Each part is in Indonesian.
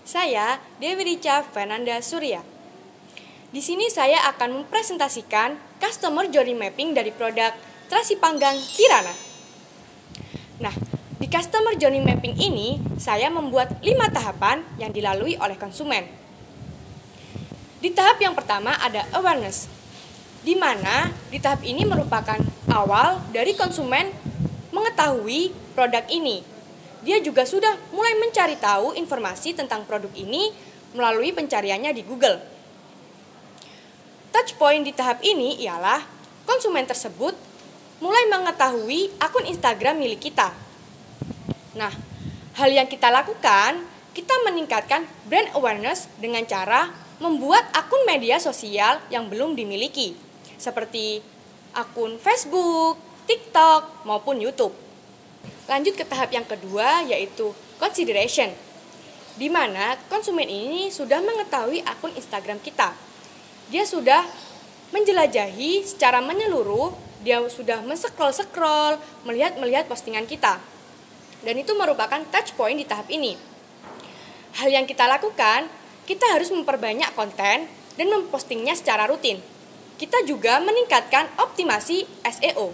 Saya Dewi Rica Fernanda Surya. Di sini saya akan mempresentasikan Customer Journey Mapping dari produk Terasi Panggang Kirana. Nah, di Customer Journey Mapping ini saya membuat 5 tahapan yang dilalui oleh konsumen. Di tahap yang pertama ada awareness, di mana di tahap ini merupakan awal dari konsumen mengetahui produk ini. Dia juga sudah mulai mencari tahu informasi tentang produk ini melalui pencariannya di Google. Touchpoint di tahap ini ialah konsumen tersebut mulai mengetahui akun Instagram milik kita. Nah, hal yang kita lakukan, kita meningkatkan brand awareness dengan cara membuat akun media sosial yang belum dimiliki, seperti akun Facebook, TikTok, maupun YouTube. Lanjut ke tahap yang kedua, yaitu consideration, di mana konsumen ini sudah mengetahui akun Instagram kita. Dia sudah menjelajahi secara menyeluruh, dia sudah men-scroll, melihat postingan kita. Dan itu merupakan touch point di tahap ini. Hal yang kita lakukan, kita harus memperbanyak konten dan mempostingnya secara rutin. Kita juga meningkatkan optimasi SEO.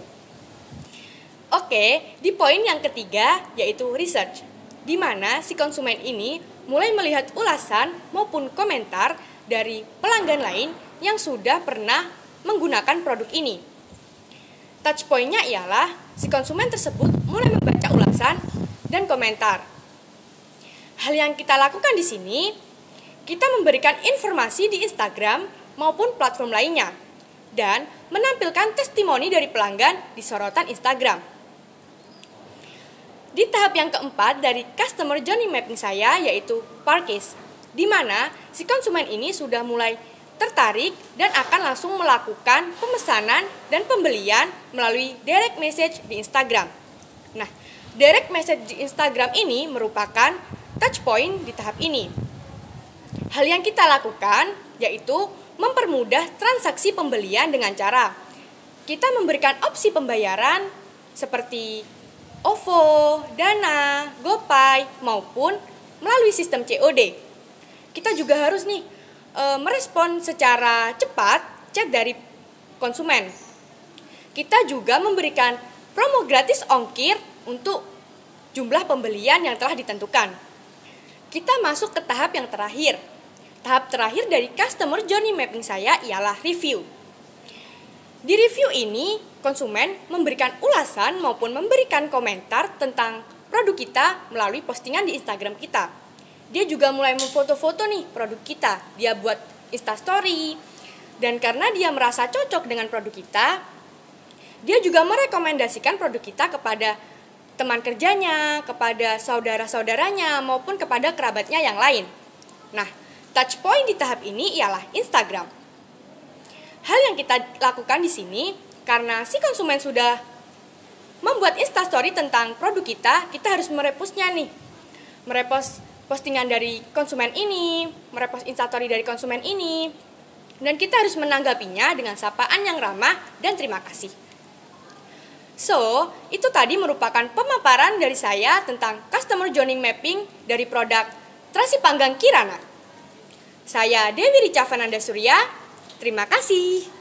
Oke, di poin yang ketiga yaitu research, di mana si konsumen ini mulai melihat ulasan maupun komentar dari pelanggan lain yang sudah pernah menggunakan produk ini. Touch point-nya ialah si konsumen tersebut mulai membaca ulasan dan komentar. Hal yang kita lakukan di sini, kita memberikan informasi di Instagram maupun platform lainnya dan menampilkan testimoni dari pelanggan di sorotan Instagram. Di tahap yang keempat dari Customer Journey Mapping saya yaitu purchase, di mana si konsumen ini sudah mulai tertarik dan akan langsung melakukan pemesanan dan pembelian melalui direct message di Instagram. Nah, direct message di Instagram ini merupakan touch point di tahap ini. Hal yang kita lakukan yaitu mempermudah transaksi pembelian dengan cara kita memberikan opsi pembayaran seperti OVO, Dana, GoPay, maupun melalui sistem COD. Kita juga harus merespon secara cepat chat dari konsumen. Kita juga memberikan promo gratis ongkir untuk jumlah pembelian yang telah ditentukan. Kita masuk ke tahap yang terakhir. Tahap terakhir dari Customer Journey Mapping saya ialah review. Di review ini, konsumen memberikan ulasan maupun memberikan komentar tentang produk kita melalui postingan di Instagram kita. Dia juga mulai memfoto-foto produk kita. Dia buat Instastory. Dan karena dia merasa cocok dengan produk kita, dia juga merekomendasikan produk kita kepada teman kerjanya, kepada saudara-saudaranya, maupun kepada kerabatnya yang lain. Nah, touch point di tahap ini ialah Instagram. Hal yang kita lakukan di sini, karena si konsumen sudah membuat Instastory tentang produk kita harus merepostnya merepost postingan dari konsumen ini, merepost Instastory dari konsumen ini, dan kita harus menanggapinya dengan sapaan yang ramah dan terima kasih. So, itu tadi merupakan pemaparan dari saya tentang Customer Journey Mapping dari produk Terasi Panggang Kirana. Saya Dewi Rica Fernanda Surya, terima kasih.